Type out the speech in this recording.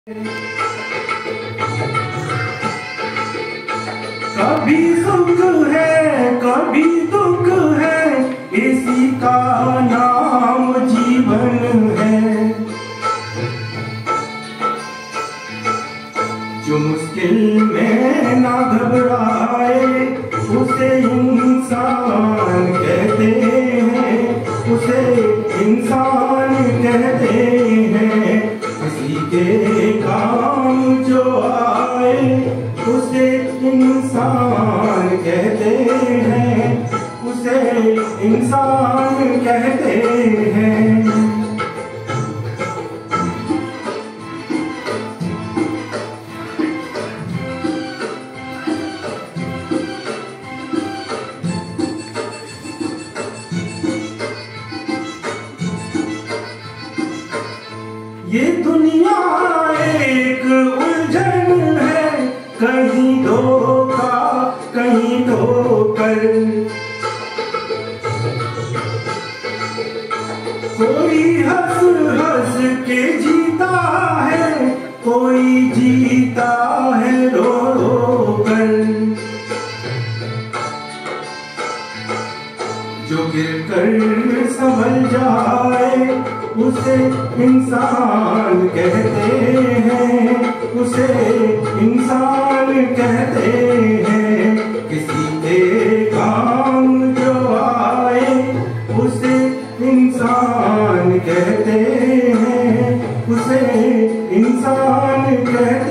कभी सुख है कभी दुख है, इसी का नाम जीवन है। जो मुश्किल में ना घबराए उसे इंसान कहते हैं, उसे इंसान कहते हैं। किसी के काम जो आए उसे इंसान कहते हैं, उसे इंसान कहते हैं। ये दुनिया एक उलझन है, कहीं धोखा कहीं ठोकर। कोई हंस हंस के जीता है, कोई जीता है रो रो कर। जो गिरकर संभल जाए उसे इंसान कहते हैं, उसे इंसान कहते हैं। किसी के काम जो आए उसे इंसान कहते हैं, उसे इंसान कहते हैं।